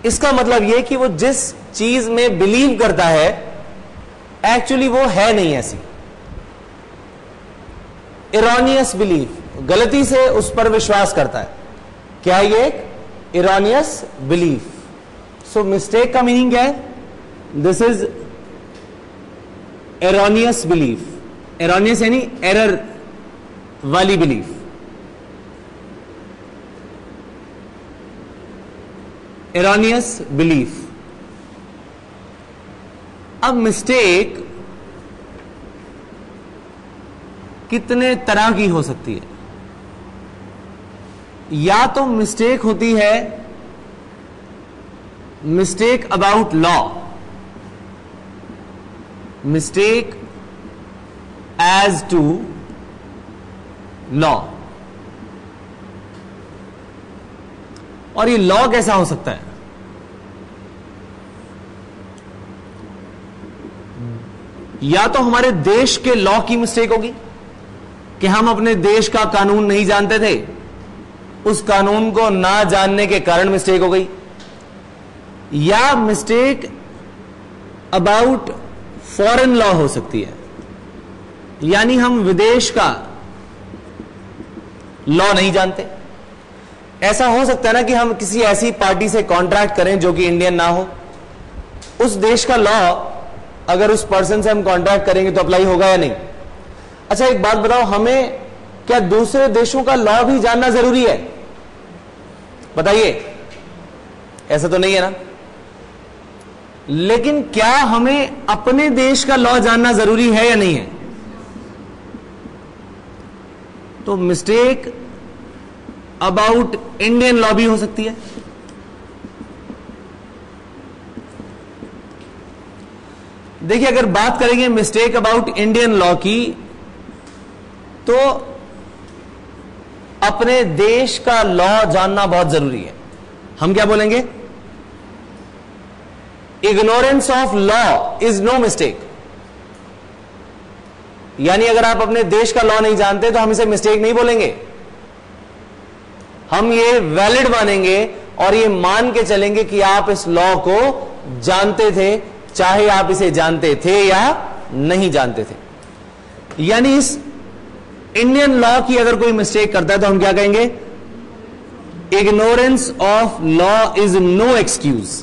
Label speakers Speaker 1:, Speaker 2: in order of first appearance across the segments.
Speaker 1: इसका मतलब यह कि वो जिस चीज में बिलीव करता है एक्चुअली वो है नहीं ऐसी। इरोनियस बिलीफ, गलती से उस पर विश्वास करता है। क्या है ये? एक इरोनियस बिलीफ। सो मिस्टेक का मीनिंग क्या है? This is erroneous belief. Erroneous यानी एरर वाली बिलीफ। Erroneous belief. अब मिस्टेक कितने तरह की हो सकती है? या तो मिस्टेक होती है mistake about law, mistake as to law. और ये लॉ कैसा हो सकता है? या तो हमारे देश के लॉ की मिस्टेक होगी कि हम अपने देश का कानून नहीं जानते थे, उस कानून को ना जानने के कारण मिस्टेक हो गई। या मिस्टेक अबाउट फॉरेन लॉ हो सकती है, यानी हम विदेश का लॉ नहीं जानते। ऐसा हो सकता है ना कि हम किसी ऐसी पार्टी से कॉन्ट्रैक्ट करें जो कि इंडियन ना हो, उस देश का लॉ अगर उस पर्सन से हम कॉन्ट्रैक्ट करेंगे तो अप्लाई होगा या नहीं। अच्छा एक बात बताओ, हमें क्या दूसरे देशों का लॉ भी जानना जरूरी है? बताइए, ऐसा तो नहीं है ना। लेकिन क्या हमें अपने देश का लॉ जानना जरूरी है या नहीं है? तो मिस्टेक अबाउट इंडियन लॉ भी हो सकती है। देखिए, अगर बात करेंगे मिस्टेक अबाउट इंडियन लॉ की, तो अपने देश का लॉ जानना बहुत जरूरी है। हम क्या बोलेंगे? Ignorance of law is no mistake. यानी अगर आप अपने देश का लॉ नहीं जानते तो हम इसे मिस्टेक नहीं बोलेंगे, हम ये वैलिड मानेंगे और ये मान के चलेंगे कि आप इस लॉ को जानते थे, चाहे आप इसे जानते थे या नहीं जानते थे। यानी इस इंडियन लॉ की अगर कोई मिस्टेक करता है तो हम क्या कहेंगे? Ignorance of law is no excuse.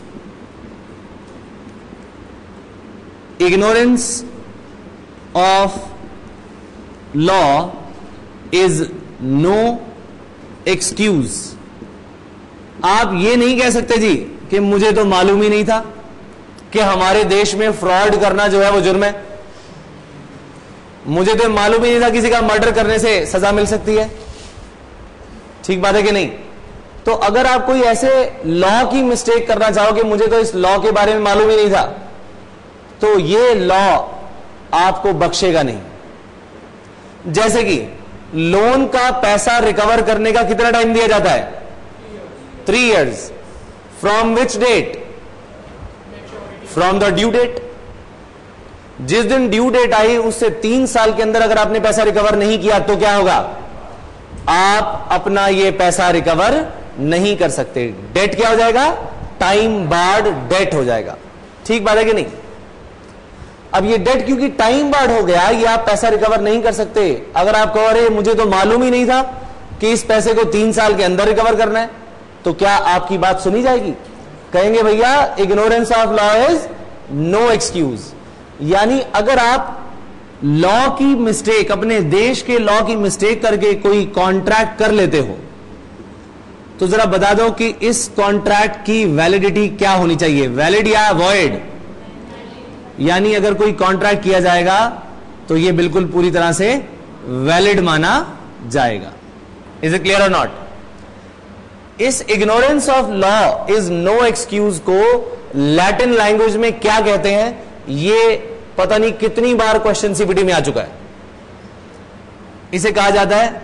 Speaker 1: Ignorance of law is no excuse. आप ये नहीं कह सकते जी कि मुझे तो मालूम ही नहीं था कि हमारे देश में फ्रॉड करना जो है वो जुर्म है, मुझे तो मालूम ही नहीं था किसी का मर्डर करने से सजा मिल सकती है। ठीक बात है कि नहीं? तो अगर आप कोई ऐसे लॉ की मिस्टेक करना चाहो कि मुझे तो इस लॉ के बारे में मालूम ही नहीं था, तो ये लॉ आपको बख्शेगा नहीं। जैसे कि लोन का पैसा रिकवर करने का कितना टाइम दिया जाता है? 3 years। From which date? From the due date. जिस दिन ड्यू डेट आई उससे 3 साल के अंदर अगर आपने पैसा रिकवर नहीं किया तो क्या होगा? आप अपना ये पैसा रिकवर नहीं कर सकते। डेट क्या हो जाएगा? टाइम बार्ड डेट हो जाएगा। ठीक बात है कि नहीं? अब ये डेट क्योंकि टाइम बार्ड हो गया, ये आप पैसा रिकवर नहीं कर सकते। अगर आप कहो अरे मुझे तो मालूम ही नहीं था कि इस पैसे को 3 साल के अंदर रिकवर करना है, तो क्या आपकी बात सुनी जाएगी? कहेंगे भैया ignorance of law is no excuse. यानी अगर आप लॉ की मिस्टेक, अपने देश के लॉ की मिस्टेक करके कोई कॉन्ट्रैक्ट कर लेते हो, तो जरा बता दो कि इस कॉन्ट्रैक्ट की वैलिडिटी क्या होनी चाहिए? वैलिड या वॉइड? यानी अगर कोई कॉन्ट्रैक्ट किया जाएगा तो यह बिल्कुल पूरी तरह से वैलिड माना जाएगा। इज इट क्लियर और नॉट? इस ignorance of law is no excuse को लैटिन लैंग्वेज में क्या कहते हैं? ये पता नहीं कितनी बार क्वेश्चन सीपीटी में आ चुका है। इसे कहा जाता है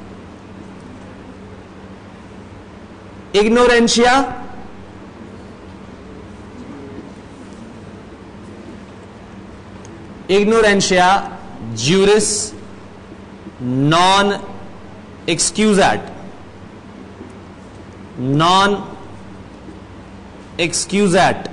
Speaker 1: इग्नोरेंशिया ज्यूरिस नॉन एक्सक्यूजेट। नॉन एक्सक्यूज एट,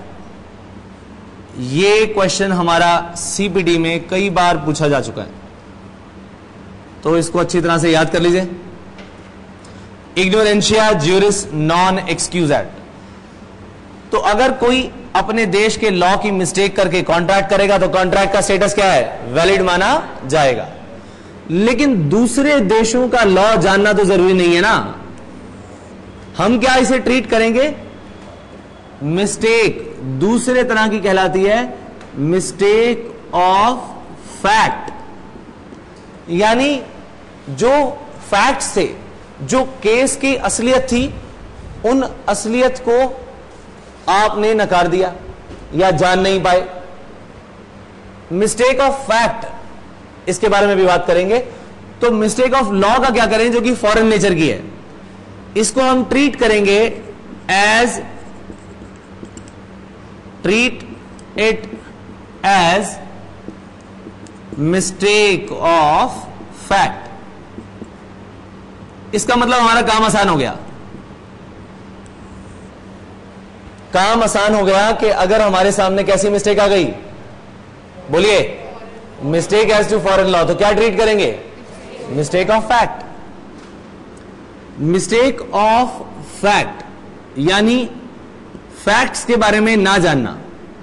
Speaker 1: ये क्वेश्चन हमारा सीपीटी में कई बार पूछा जा चुका है, तो इसको अच्छी तरह से याद कर लीजिए। इग्नोरेंशिया ज्यूरिस नॉन एक्सक्यूज एट, तो अगर कोई अपने देश के लॉ की मिस्टेक करके कॉन्ट्रैक्ट करेगा तो कॉन्ट्रैक्ट का स्टेटस क्या है, वैलिड माना जाएगा। लेकिन दूसरे देशों का लॉ जानना तो जरूरी नहीं है ना, हम क्या इसे ट्रीट करेंगे, मिस्टेक दूसरे तरह की कहलाती है मिस्टेक ऑफ फैक्ट, यानी जो फैक्ट से जो केस की असलियत थी उन असलियत को आपने नकार दिया या जान नहीं पाए। मिस्टेक ऑफ फैक्ट, इसके बारे में भी बात करेंगे। तो मिस्टेक ऑफ लॉ का क्या करें, जो कि फॉरेन नेचर की है, इसको हम ट्रीट करेंगे as, treat it as mistake of fact. इसका मतलब हमारा काम आसान हो गया। काम आसान हो गया कि अगर हमारे सामने कैसी मिस्टेक आ गई, बोलिए, mistake as to foreign law, तो क्या ट्रीट करेंगे, mistake of fact. Mistake of fact यानी फैक्ट्स के बारे में ना जानना।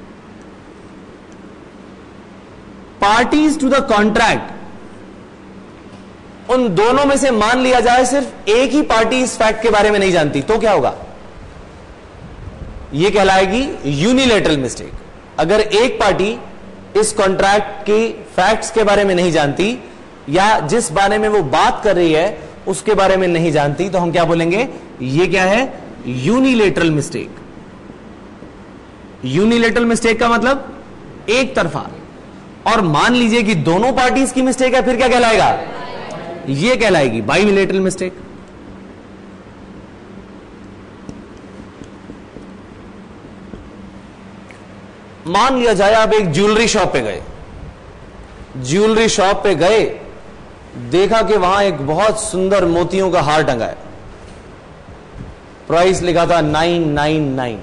Speaker 1: पार्टीज टू द कॉन्ट्रैक्ट, उन दोनों में से मान लिया जाए सिर्फ एक ही पार्टी इस फैक्ट के बारे में नहीं जानती, तो क्या होगा, यह कहलाएगी यूनिलेटरल मिस्टेक। अगर एक पार्टी इस कॉन्ट्रैक्ट की फैक्ट्स के बारे में नहीं जानती या जिस बारे में वो बात कर रही है उसके बारे में नहीं जानती, तो हम क्या बोलेंगे, ये क्या है, यूनिलेटरल मिस्टेक। यूनिलेटरल मिस्टेक का मतलब एक तरफा, और मान लीजिए कि दोनों पार्टीज की मिस्टेक है, फिर क्या कहलाएगा, ये कहलाएगी बाइलेटरल मिस्टेक। मान लिया जाए आप एक ज्वेलरी शॉप पे गए, ज्वेलरी शॉप पे गए, देखा कि वहां एक बहुत सुंदर मोतियों का हार टंगा है, प्राइस लिखा था 999।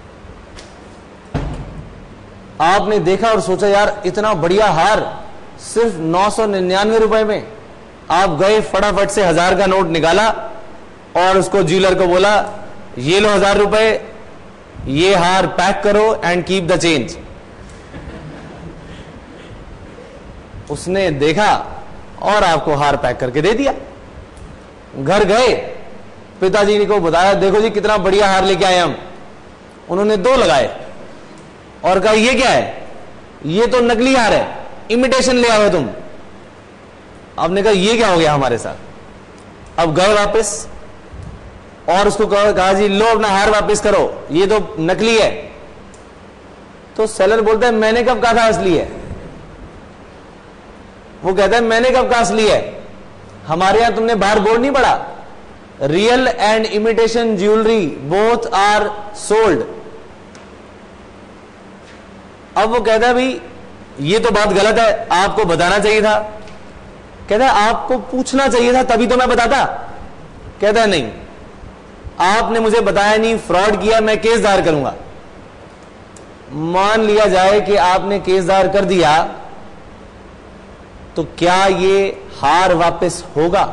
Speaker 1: आपने देखा और सोचा यार इतना बढ़िया हार सिर्फ 999 रुपए में। आप गए, फटाफट से 1000 का नोट निकाला और उसको ज्वेलर को बोला, ये लो 1000 रुपए, ये हार पैक करो एंड कीप द चेंज। उसने देखा और आपको हार पैक करके दे दिया। घर गए, पिताजी को बताया, देखो जी कितना बढ़िया हार लेके आए हम। उन्होंने 2 लगाए और कहा ये क्या है, ये तो नकली हार है, इमिटेशन ले आओ तुम। आपने कहा ये क्या हो गया हमारे साथ। अब गए वापस और उसको कहा जी लो अपना हार वापस करो, ये तो नकली है। तो सेलर बोलता है मैंने कब कहा था असली है। वो कहता है मैंने कब कहा असली है, हमारे यहां तुमने बाहर बोर्ड नहीं पढ़ा, real and imitation jewellery both are sold. अब वो कहता है भाई ये तो बात गलत है, आपको बताना चाहिए था। कहता है आपको पूछना चाहिए था तभी तो मैं बताता। कहता है नहीं, आपने मुझे बताया नहीं, फ्रॉड किया, मैं केस दायर करूंगा। मान लिया जाए कि आपने केस दायर कर दिया, तो क्या ये हार वापस होगा?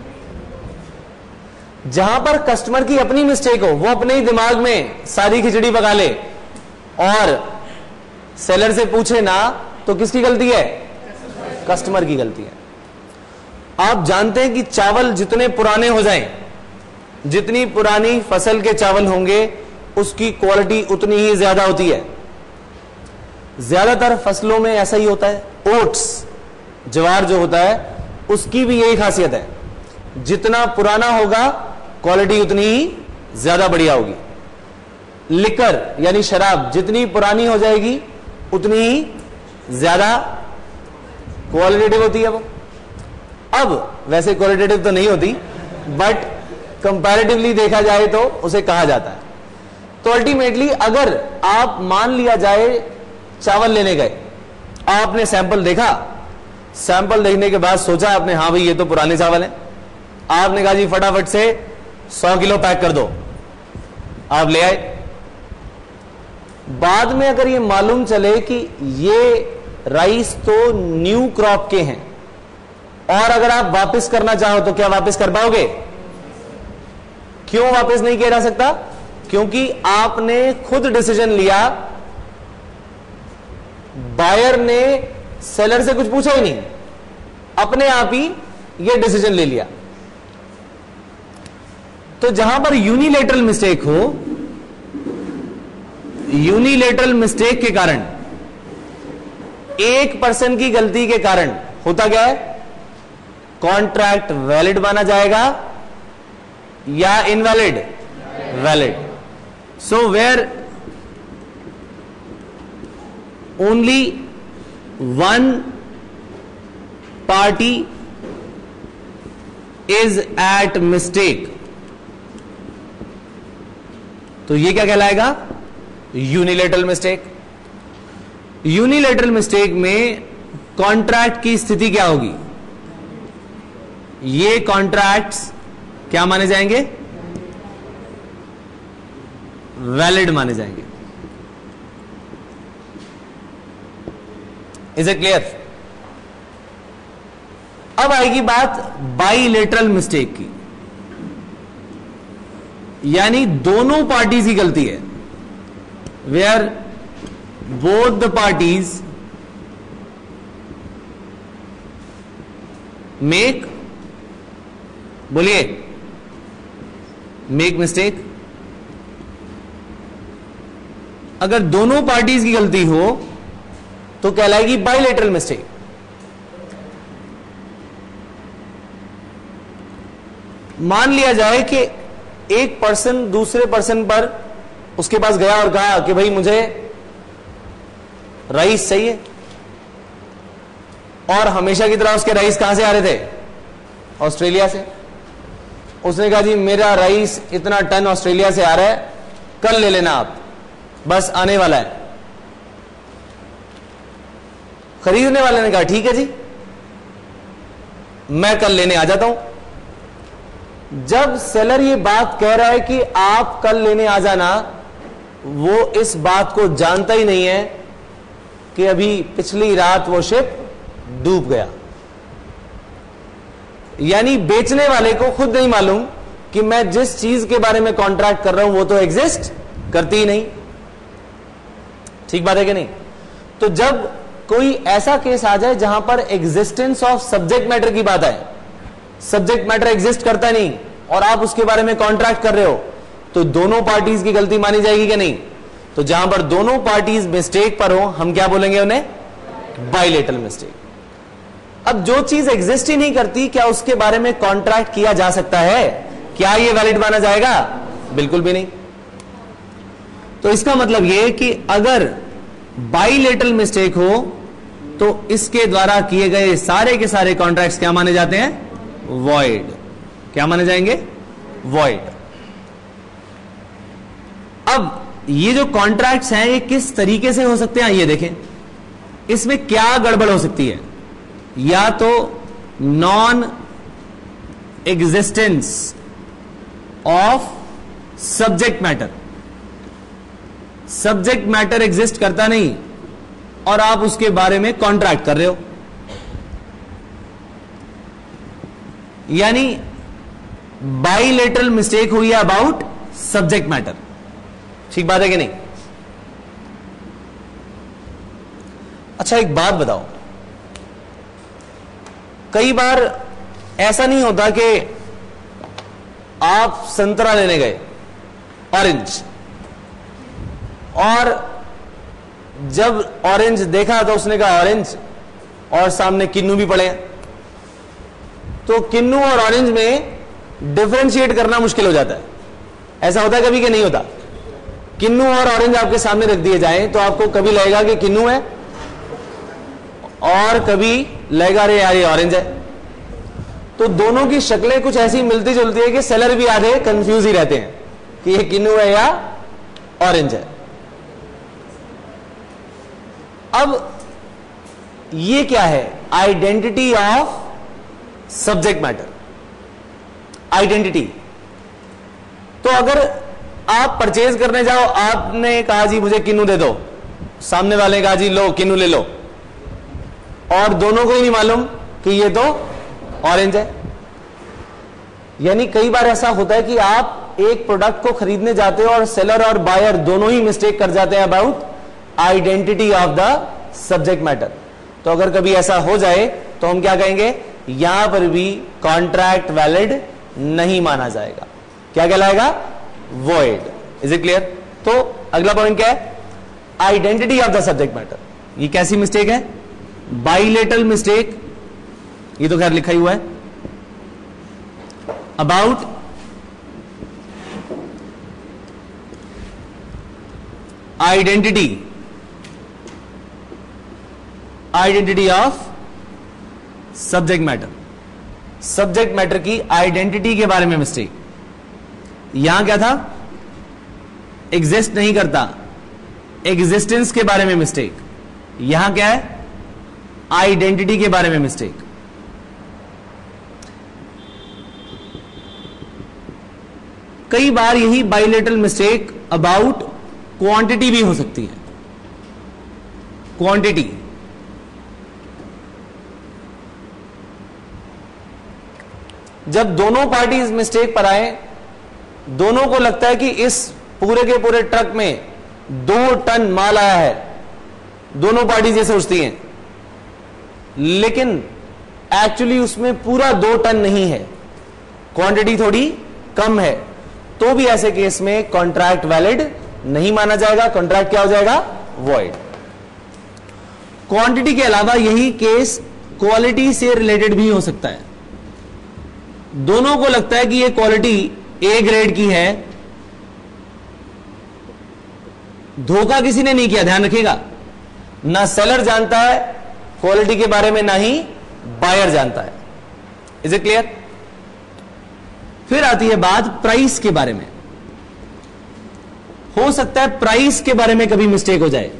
Speaker 1: जहां पर कस्टमर की अपनी मिस्टेक हो, वो अपने ही दिमाग में सारी खिचड़ी पका ले और सेलर से पूछे ना, तो किसकी गलती है? कस्टमर की गलती है। आप जानते हैं कि चावल जितने पुराने हो जाएं, जितनी पुरानी फसल के चावल होंगे उसकी क्वालिटी उतनी ही ज्यादा होती है। ज्यादातर फसलों में ऐसा ही होता है। ओट्स, ज्वार जो होता है, उसकी भी यही खासियत है, जितना पुराना होगा क्वालिटी उतनी ही ज्यादा बढ़िया होगी। लिकर यानी शराब जितनी पुरानी हो जाएगी उतनी ही ज्यादा क्वालिटेटिव होती है वो। अब वैसे क्वालिटेटिव तो नहीं होती, बट कंपैरेटिवली देखा जाए तो उसे कहा जाता है। तो अल्टीमेटली अगर आप मान लिया जाए चावल लेने गए, आपने सैंपल देखा, सैंपल देखने के बाद सोचा आपने हाँ भाई ये तो पुराने चावल हैं, आपने कहा जी फटाफट से 100 किलो पैक कर दो। आप ले आए, बाद में अगर ये मालूम चले कि ये राइस तो न्यू क्रॉप के हैं और अगर आप वापस करना चाहो तो क्या वापस कर पाओगे? क्यों वापस नहीं किया जा सकता? क्योंकि आपने खुद डिसीजन लिया, बायर ने सेलर से कुछ पूछा ही नहीं, अपने आप ही ये डिसीजन ले लिया। तो जहां पर यूनिलेटरल मिस्टेक हो, यूनिलेटरल मिस्टेक के कारण, एक पर्सन की गलती के कारण होता क्या है? कॉन्ट्रैक्ट वैलिड माना जाएगा या invalid? Valid. So where only one party is at mistake, तो ये क्या कहलाएगा? Unilateral mistake. यूनिलेटरल मिस्टेक में कॉन्ट्रैक्ट की स्थिति क्या होगी? ये कॉन्ट्रैक्ट्स क्या माने जाएंगे? वैलिड माने जाएंगे। Is it clear? अब आएगी बात बाइलेटरल मिस्टेक की, यानी दोनों पार्टीज की गलती है, where both the parties make, बोलिए, मेक मिस्टेक। अगर दोनों पार्टीज की गलती हो तो कहलाएगी बाइलेटरल मिस्टेक। मान लिया जाए कि एक पर्सन दूसरे पर्सन पर उसके पास गया और कहा कि भाई मुझे राइस चाहिए, और हमेशा की तरह उसके राइस कहां से आ रहे थे? ऑस्ट्रेलिया से। उसने कहा जी मेरा राइस इतना टन ऑस्ट्रेलिया से आ रहा है, कल ले लेना आप, बस आने वाला है। खरीदने वाले ने कहा ठीक है जी, मैं कल लेने आ जाता हूं। जब सेलर ये बात कह रहा है कि आप कल लेने आ जाना, वो इस बात को जानता ही नहीं है कि अभी पिछली रात वो शिप डूब गया। यानी बेचने वाले को खुद नहीं मालूम कि मैं जिस चीज के बारे में कॉन्ट्रैक्ट कर रहा हूं वो तो एग्जिस्ट करती ही नहीं। ठीक बात है कि नहीं? तो जब कोई ऐसा केस आ जाए जहां पर एग्जिस्टेंस ऑफ सब्जेक्ट मैटर की बात है, सब्जेक्ट मैटर एग्जिस्ट करता नहीं और आप उसके बारे में कॉन्ट्रैक्ट कर रहे हो, तो दोनों पार्टीज की गलती मानी जाएगी कि नहीं? तो जहां पर दोनों पार्टीज मिस्टेक पर हो, हम क्या बोलेंगे उन्हें? Bilateral mistake. अब जो चीज एग्जिस्ट ही नहीं करती, क्या उसके बारे में कॉन्ट्रैक्ट किया जा सकता है? क्या यह वैलिड माना जाएगा? बिल्कुल भी नहीं। तो इसका मतलब यह कि अगर बाइलेटरल मिस्टेक हो तो इसके द्वारा किए गए सारे के सारे कॉन्ट्रैक्ट्स क्या माने जाते हैं? वॉइड। क्या माने जाएंगे? वॉइड। अब ये जो कॉन्ट्रैक्ट्स हैं ये किस तरीके से हो सकते हैं ये देखें। इसमें क्या गड़बड़ हो सकती है? या तो non existence of subject matter, subject matter exist करता नहीं और आप उसके बारे में कॉन्ट्रैक्ट कर रहे हो, यानी बाइलेटरल मिस्टेक हुई है अबाउट सब्जेक्ट मैटर। ठीक बात है कि नहीं? अच्छा एक बात बताओ, कई बार ऐसा नहीं होता कि आप संतरा लेने गए, ऑरेंज, और जब ऑरेंज देखा तो उसने कहा ऑरेंज, और सामने किन्नू भी पड़े, तो किन्नू और ऑरेंज में डिफरेंशिएट करना मुश्किल हो जाता है। ऐसा होता है कभी कि नहीं होता? किन्नू और ऑरेंज आपके सामने रख दिए जाएं तो आपको कभी लगेगा कि किन्नू है और कभी लगेगा अरे यार ये ऑरेंज है। तो दोनों की शक्लें कुछ ऐसी मिलती जुलती है कि सेलर भी आधे कंफ्यूज ही रहते हैं कि ये किन्नू है या ऑरेंज है। अब ये क्या है? Identity of subject matter, identity. तो अगर आप परचेज करने जाओ, आपने कहा जी मुझे किन्नू दे दो, सामने वाले ने कहा जी लो किन्नू ले लो, और दोनों को ही नहीं मालूम कि ये तो ऑरेंज है। यानी कई बार ऐसा होता है कि आप एक प्रोडक्ट को खरीदने जाते हो और सेलर और बायर दोनों ही मिस्टेक कर जाते हैं about identity of the subject matter. तो अगर कभी ऐसा हो जाए तो हम क्या कहेंगे, यहां पर भी कॉन्ट्रैक्ट वैलिड नहीं माना जाएगा, क्या कहलाएगा, वॉइड। Is it clear? तो अगला पॉइंट क्या है, identity of the subject matter. ये कैसी मिस्टेक है, बाइलेटरल मिस्टेक, ये तो खैर लिखा ही हुआ है, about identity of subject matter. Subject matter की आइडेंटिटी के बारे में मिस्टेक। यहां क्या था, एग्जिस्ट नहीं करता, एग्जिस्टेंस के बारे में मिस्टेक। यहां क्या है, आइडेंटिटी के बारे में मिस्टेक। कई बार यही बाइलेटरल मिस्टेक अबाउट क्वांटिटी भी हो सकती है। क्वांटिटी, जब दोनों पार्टीज मिस्टेक पर आए, दोनों को लगता है कि इस पूरे के पूरे ट्रक में 2 टन माल आया है, दोनों पार्टीज ये सोचती हैं, लेकिन एक्चुअली उसमें पूरा 2 टन नहीं है, क्वांटिटी थोड़ी कम है, तो भी ऐसे केस में कॉन्ट्रैक्ट वैलिड नहीं माना जाएगा, कॉन्ट्रैक्ट क्या हो जाएगा, वॉइड। क्वांटिटी के अलावा यही केस क्वालिटी से रिलेटेड भी हो सकता है। दोनों को लगता है कि ये क्वालिटी ए ग्रेड की है, धोखा किसी ने नहीं किया, ध्यान रखिएगा, ना सेलर जानता है क्वालिटी के बारे में, ना ही बायर जानता है। Is it clear? फिर आती है बात प्राइस के बारे में। हो सकता है प्राइस के बारे में कभी मिस्टेक हो जाए।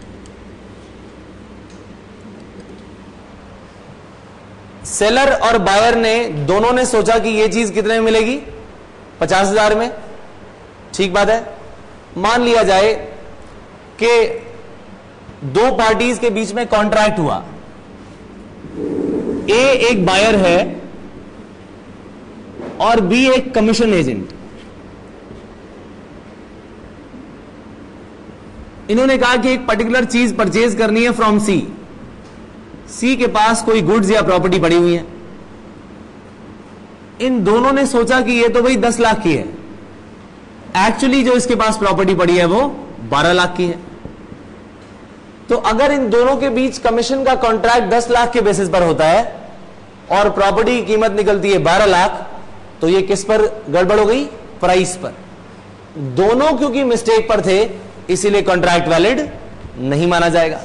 Speaker 1: सेलर और बायर ने दोनों ने सोचा कि यह चीज कितने में मिलेगी, 50,000 में, ठीक बात है। मान लिया जाए कि 2 पार्टीज के बीच में कॉन्ट्रैक्ट हुआ, ए एक बायर है और बी एक कमीशन एजेंट। इन्होंने कहा कि एक पर्टिकुलर चीज परचेज करनी है फ्रॉम सी के पास कोई गुड्स या प्रॉपर्टी पड़ी हुई है। इन दोनों ने सोचा कि ये तो भाई 10 लाख की है, एक्चुअली जो इसके पास प्रॉपर्टी पड़ी है वो 12 लाख की है। तो अगर इन दोनों के बीच कमीशन का कॉन्ट्रैक्ट 10 लाख के बेसिस पर होता है और प्रॉपर्टी की कीमत निकलती है 12 लाख, तो ये किस पर गड़बड़ हो गई, प्राइस पर। दोनों क्योंकि मिस्टेक पर थे, इसीलिए कॉन्ट्रैक्ट वैलिड नहीं माना जाएगा।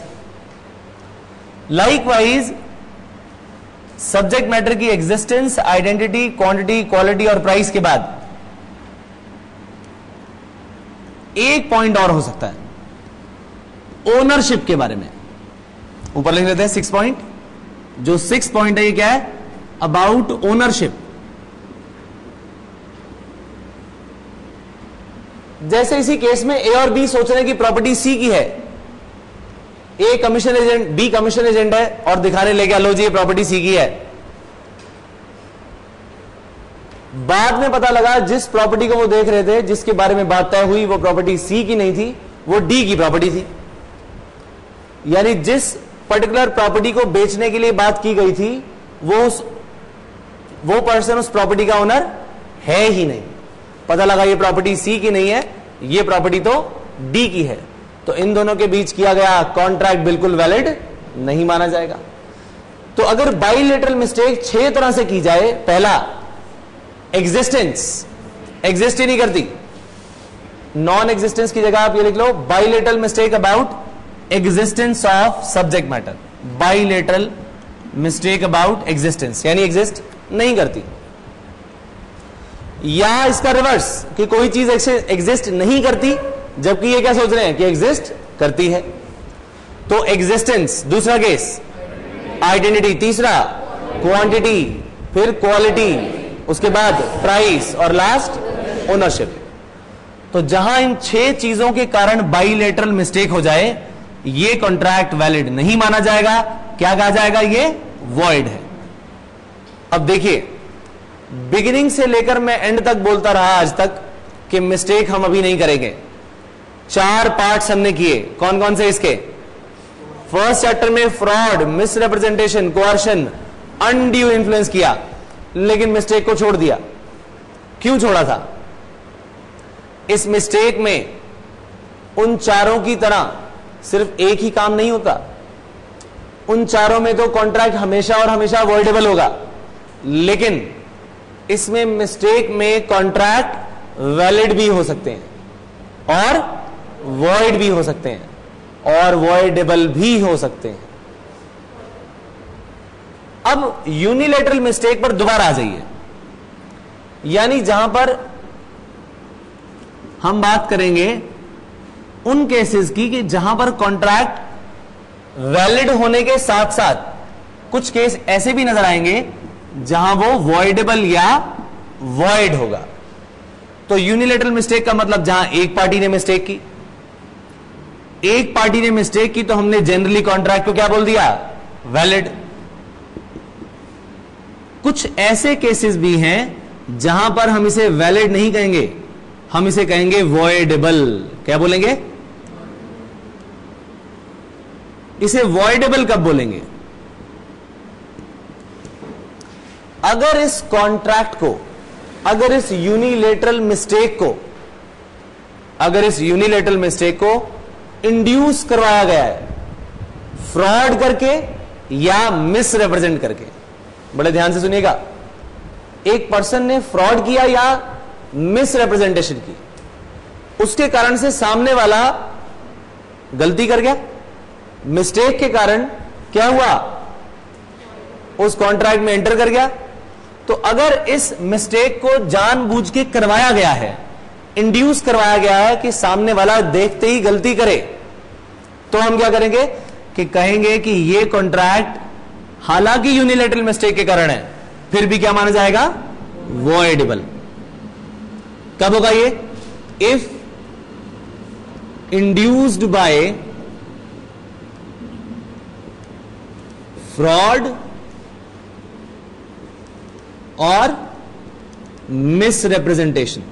Speaker 1: लाइकवाइज सब्जेक्ट मैटर की एग्जिस्टेंस, आइडेंटिटी, क्वांटिटी, क्वालिटी और प्राइस के बाद एक पॉइंट और हो सकता है, ओनरशिप के बारे में। ऊपर लिख लेते हैं 6 पॉइंट। जो 6 पॉइंट है ये क्या है, अबाउट ओनरशिप। जैसे इसी केस में ए और बी सोच रहे हैं कि प्रॉपर्टी सी की है, A commission agent, B commission agent है और दिखाने ले गया, लो जी ये प्रॉपर्टी सी की है। बाद में पता लगा जिस प्रॉपर्टी को वो देख रहे थे, जिसके बारे में बात तय हुई, वो प्रॉपर्टी सी की नहीं थी, वो डी की प्रॉपर्टी थी। यानी जिस पर्टिकुलर प्रॉपर्टी को बेचने के लिए बात की गई थी, वो पर्सन उस प्रॉपर्टी का ओनर है ही नहीं। पता लगा ये प्रॉपर्टी सी की नहीं है, ये प्रॉपर्टी तो डी की है। तो इन दोनों के बीच किया गया कॉन्ट्रैक्ट बिल्कुल वैलिड नहीं माना जाएगा। तो अगर बाइलेटरल मिस्टेक 6 तरह से की जाए, पहला एग्जिस्टेंस, एग्जिस्ट ही नहीं करती, नॉन एग्जिस्टेंस की जगह आप ये लिख लो, bilateral mistake about existence of subject matter. Bilateral mistake about existence, यानी एग्जिस्ट नहीं करती। या इसका रिवर्स, कि कोई चीज एग्जिस्ट नहीं करती जबकि ये क्या सोच रहे हैं कि एग्जिस्ट करती है। तो एग्जिस्टेंस दूसरा केस, आइडेंटिटी तीसरा, क्वांटिटी, फिर क्वालिटी, उसके बाद प्राइस और लास्ट ओनरशिप। तो जहां इन 6 चीजों के कारण बाइलेटरल मिस्टेक हो जाए, ये कॉन्ट्रैक्ट वैलिड नहीं माना जाएगा। क्या कहा जाएगा? ये वॉइड है। अब देखिए, बिगिनिंग से लेकर मैं एंड तक बोलता रहा आज तक कि मिस्टेक हम अभी नहीं करेंगे। 4 पार्ट्स हमने किए। कौन कौन से इसके? फर्स्ट चैप्टर में fraud, misrepresentation, coercion, undue influence किया, लेकिन मिस्टेक को छोड़ दिया। क्यों छोड़ा था? इस मिस्टेक में उन चारों की तरह सिर्फ एक ही काम नहीं होता। उन चारों में तो कॉन्ट्रैक्ट हमेशा और हमेशा वॉइडेबल होगा, लेकिन इसमें मिस्टेक में कॉन्ट्रैक्ट वैलिड भी हो सकते हैं और वॉइड भी हो सकते हैं और वॉइडेबल भी हो सकते हैं। अब यूनिलैटरल मिस्टेक पर दोबारा आ जाइए, यानी जहां पर हम बात करेंगे उन केसेस की कि जहां पर कॉन्ट्रैक्ट वैलिड होने के साथ साथ कुछ केस ऐसे भी नजर आएंगे जहां वो वॉइडेबल या वॉइड होगा। तो यूनिलैटरल मिस्टेक का मतलब जहां एक पार्टी ने मिस्टेक की, एक पार्टी ने मिस्टेक की तो हमने जनरली कॉन्ट्रैक्ट को क्या बोल दिया? वैलिड। कुछ ऐसे केसेस भी हैं जहां पर हम इसे वैलिड नहीं कहेंगे, हम इसे कहेंगे वॉइडेबल। क्या बोलेंगे? इसे वॉइडेबल कब बोलेंगे? अगर इस कॉन्ट्रैक्ट को, अगर इस यूनिलैटरल मिस्टेक को इंड्यूस करवाया गया है फ्रॉड करके या मिसरिप्रेजेंट करके। बड़े ध्यान से सुनिएगा, एक पर्सन ने फ्रॉड किया या मिसरिप्रेजेंटेशन की, उसके कारण से सामने वाला गलती कर गया, मिस्टेक के कारण क्या हुआ? उस कॉन्ट्रैक्ट में एंटर कर गया। तो अगर इस मिस्टेक को जानबूझ के करवाया गया है, इंड्यूस करवाया गया है कि सामने वाला देखते ही गलती करे, तो हम क्या करेंगे कि कहेंगे कि यह कॉन्ट्रैक्ट हालांकि यूनिलैटरल मिस्टेक के कारण है, फिर भी क्या माना जाएगा? वॉइडेबल। कब होगा ये? इफ इंड्यूस्ड बाय फ्रॉड और misrepresentation.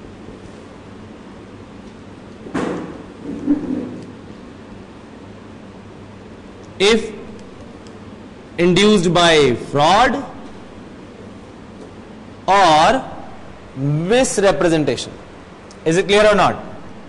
Speaker 1: If induced by fraud or misrepresentation. Is it clear or not?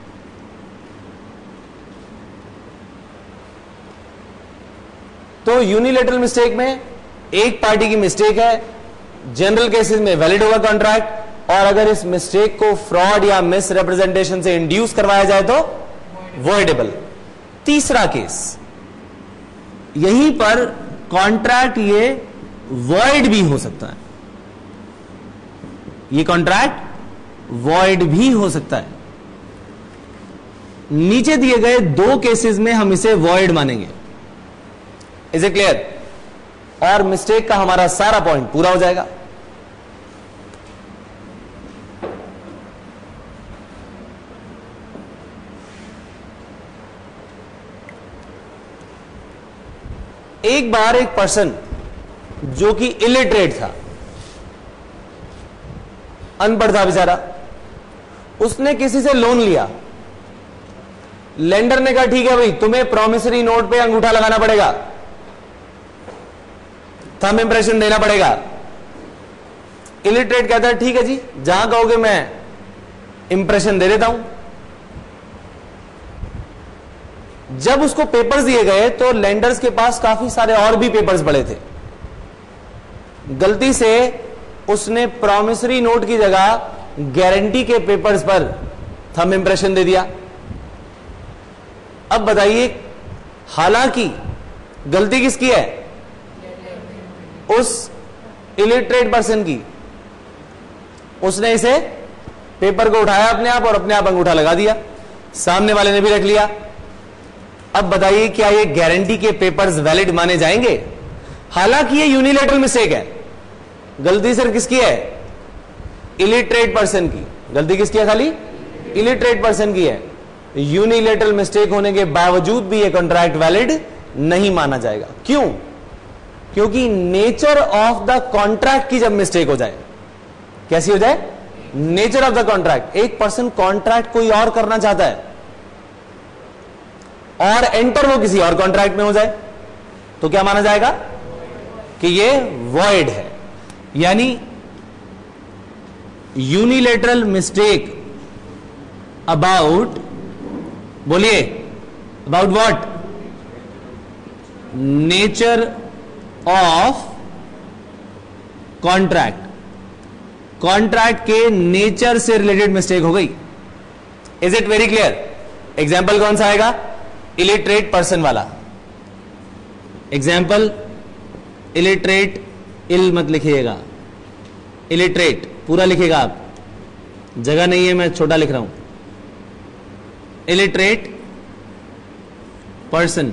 Speaker 1: तो यूनिलैटरल मिस्टेक में एक पार्टी की मिस्टेक है, जनरल केसेस में वैलिड होगा कॉन्ट्रैक्ट, और अगर इस मिस्टेक को फ्रॉड या मिसरिप्रेजेंटेशन से इंड्यूस करवाया जाए तो वॉइडेबल। तीसरा केस, यहीं पर कॉन्ट्रैक्ट ये वॉइड भी हो सकता है, ये कॉन्ट्रैक्ट वॉइड भी हो सकता है। नीचे दिए गए 2 केसेस में हम इसे वॉइड मानेंगे। Is it clear? और मिस्टेक का हमारा सारा पॉइंट पूरा हो जाएगा। एक बार एक पर्सन जो कि इलिटरेट था, अनपढ़ था बेचारा, उसने किसी से लोन लिया। लेंडर ने कहा ठीक है भाई, तुम्हें प्रॉमिसरी नोट पे अंगूठा लगाना पड़ेगा, थंब इंप्रेशन देना पड़ेगा। इलिटरेट कहता है ठीक है जी, जहां कहोगे मैं इंप्रेशन दे देता हूं। जब उसको पेपर्स दिए गए तो लेंडर्स के पास काफी सारे और भी पेपर्स पड़े थे। गलती से उसने प्रॉमिसरी नोट की जगह गारंटी के पेपर्स पर थंब इंप्रेशन दे दिया। अब बताइए, हालांकि गलती किसकी है? उस इलिटरेट पर्सन की। उसने इसे पेपर को उठाया अपने आप और अपने आप अंगूठा लगा दिया, सामने वाले ने भी रख लिया। अब बताइए क्या ये गारंटी के पेपर्स वैलिड माने जाएंगे? हालांकि ये यूनिलैटरल मिस्टेक है, गलती सिर्फ किसकी है? इलिटरेट पर्सन की। गलती किसकी है? खाली इलिटरेट पर्सन की है, यूनिलेटरल मिस्टेक होने के बावजूद भी ये कॉन्ट्रैक्ट वैलिड नहीं माना जाएगा। क्यों? क्योंकि नेचर ऑफ द कॉन्ट्रैक्ट की जब मिस्टेक हो जाए, कैसी हो जाए? Nature of the contract. एक पर्सन कॉन्ट्रैक्ट कोई और करना चाहता है और एंटर वो किसी और कॉन्ट्रैक्ट में हो जाए, तो क्या माना जाएगा? कि ये वॉइड है। यानी यूनिलेटरल मिस्टेक अबाउट, बोलिए, about what? Nature of contract. Contract के नेचर से रिलेटेड मिस्टेक हो गई। Is it very clear? Example कौन सा आएगा? इलिटरेट पर्सन वाला एग्जाम्पल। इलिटरेट, इल मत लिखिएगा, इलिटरेट पूरा लिखिएगा आप, जगह नहीं है, मैं छोटा लिख रहा हूं। इलिटरेट पर्सन,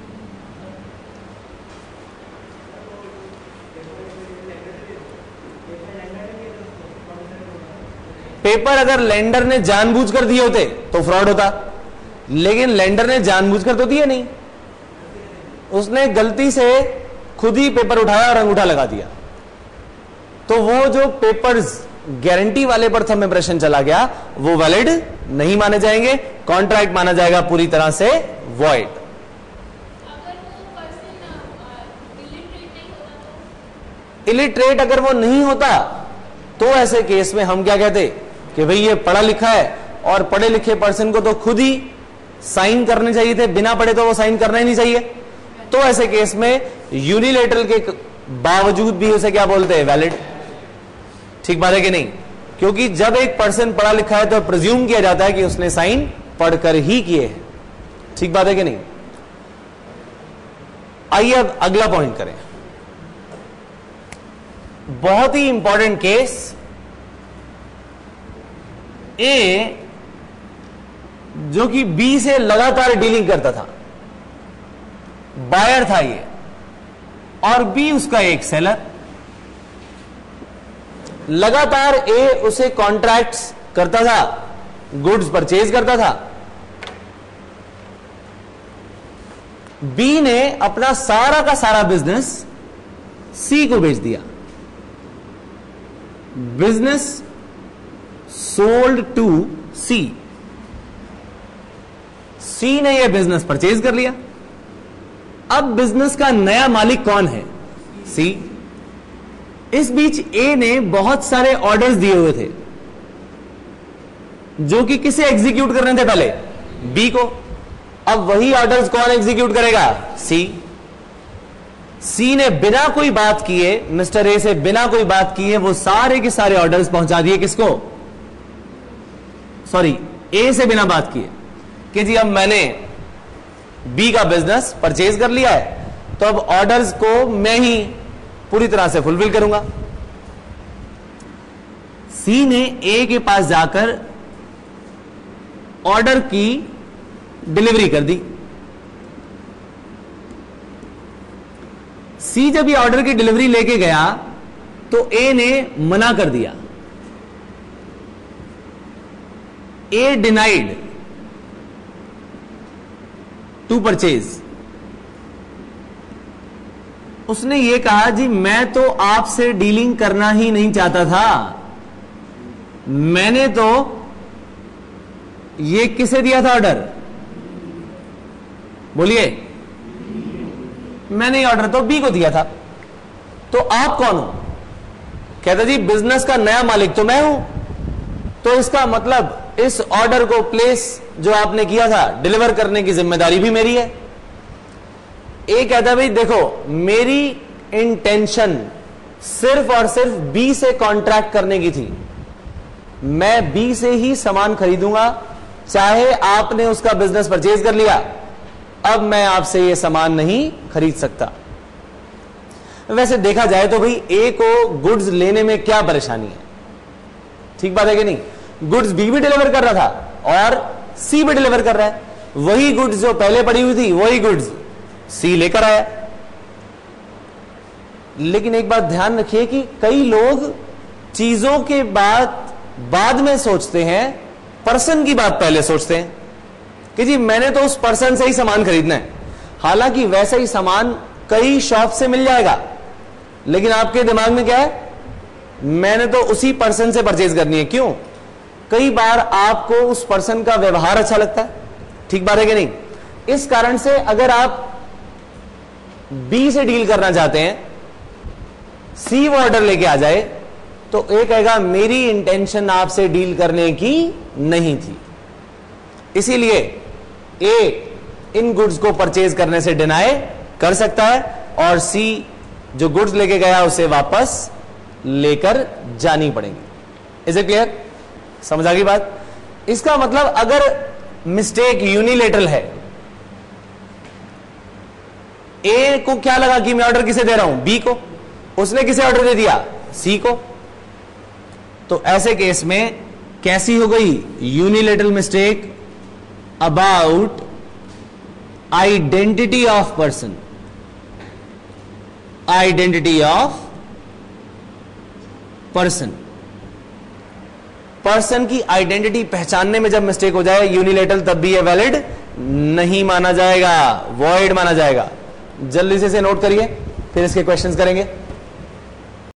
Speaker 1: पेपर अगर लेंडर ने जानबूझकर दिए होते तो फ्रॉड होता, लेकिन लेंडर ने जानबूझकर तो दिए नहीं, उसने गलती से खुद ही पेपर उठाया और अंगूठा लगा दिया, तो वो जो पेपर्स गारंटी वाले पर थंब इंप्रेशन चला गया वो वैलिड नहीं माने जाएंगे, कॉन्ट्रैक्ट माना जाएगा पूरी तरह से वॉइड। इलिटरेट अगर वो नहीं होता तो ऐसे केस में हम क्या कहते कि भाई ये पढ़ा लिखा है, और पढ़े लिखे पर्सन को तो खुद ही साइन करने चाहिए थे, बिना पढ़े तो वो साइन करना ही नहीं चाहिए। तो ऐसे केस में यूनिलेटरल के बावजूद भी उसे क्या बोलते हैं? वैलिड। ठीक बात है कि नहीं? क्योंकि जब एक पर्सन पढ़ा लिखा है तो प्रिज्यूम किया जाता है कि उसने साइन पढ़कर ही किए हैं। ठीक बात है कि नहीं? आइए अब अगला पॉइंट करें। बहुत ही इंपॉर्टेंट केस, ए जो कि बी से लगातार डीलिंग करता था, बायर था ये, और बी उसका एक सेलर। लगातार ए उसे कॉन्ट्रैक्ट्स करता था, गुड्स परचेज करता था। बी ने अपना सारा का सारा बिजनेस सी को बेच दिया। Business sold to C. C ने यह बिजनेस परचेज कर लिया। अब बिजनेस का नया मालिक कौन है? सी। इस बीच ए ने बहुत सारे ऑर्डर्स दिए हुए थे जो कि किसे एग्जीक्यूट करने थे? पहले बी को। अब वही ऑर्डर्स कौन एग्जीक्यूट करेगा? सी। सी ने बिना कोई बात किए, मिस्टर ए से बिना कोई बात किए वो सारे के सारे ऑर्डर्स पहुंचा दिए किसको? सॉरी, ए से बिना बात किए कि जी अब मैंने बी का बिजनेस परचेज कर लिया है, तो अब ऑर्डर्स को मैं ही पूरी तरह से फुलफिल करूंगा। सी ने ए के पास जाकर ऑर्डर की डिलीवरी कर दी। सी जब ये ऑर्डर की डिलीवरी लेके गया तो ए ने मना कर दिया। A denied to purchase. उसने ये कहा जी मैं तो आपसे डीलिंग करना ही नहीं चाहता था, मैंने तो ये किसे दिया था ऑर्डर? बोलिए। मैंने ऑर्डर तो बी को दिया था। तो आप कौन हो? कहता जी बिजनेस का नया मालिक तो मैं हूं, तो इसका मतलब इस ऑर्डर को प्लेस जो आपने किया था डिलीवर करने की जिम्मेदारी भी मेरी है। ए कहता भाई देखो मेरी इंटेंशन सिर्फ और सिर्फ बी से कॉन्ट्रैक्ट करने की थी, मैं बी से ही सामान खरीदूंगा, चाहे आपने उसका बिजनेस परचेज कर लिया, अब मैं आपसे यह सामान नहीं खरीद सकता। वैसे देखा जाए तो भाई ए को गुड्स लेने में क्या परेशानी है? ठीक बात है कि नहीं? गुड्स बी भी डिलीवर कर रहा था और सी भी डिलीवर कर रहा है, वही गुड्स जो पहले पड़ी हुई थी वही गुड्स सी लेकर आया। लेकिन एक बात ध्यान रखिए कि कई लोग चीजों के बाद में सोचते हैं पर्सन की बात पहले सोचते हैं कि जी मैंने तो उस पर्सन से ही सामान खरीदना है, हालांकि वैसा ही सामान कई शॉप से मिल जाएगा, लेकिन आपके दिमाग में क्या है, मैंने तो उसी पर्सन से परचेज करनी है। क्यों? कई बार आपको उस पर्सन का व्यवहार अच्छा लगता है, ठीक बात है कि नहीं? इस कारण से अगर आप बी से डील करना चाहते हैं, सी वो ऑर्डर लेके आ जाए, तो ए कहेगा मेरी इंटेंशन आपसे डील करने की नहीं थी, इसीलिए ए इन गुड्स को परचेज करने से डिनाई कर सकता है और सी जो गुड्स लेके गया उसे वापस लेकर जानी पड़ेगी। Is it clear? समझ आ गई बात? इसका मतलब अगर मिस्टेक यूनिलेटरल है, ए को क्या लगा कि मैं ऑर्डर किसे दे रहा हूं, बी को, उसने किसे ऑर्डर दे दिया, सी को, तो ऐसे केस में कैसी हो गई unilateral mistake about identity of person, identity of person. Person की आइडेंटिटी पहचानने में जब मिस्टेक हो जाए यूनिलेटरल, तब भी यह वैलिड नहीं माना जाएगा, वॉइड माना जाएगा। जल्दी से इसे नोट करिए, फिर इसके क्वेश्चंस करेंगे।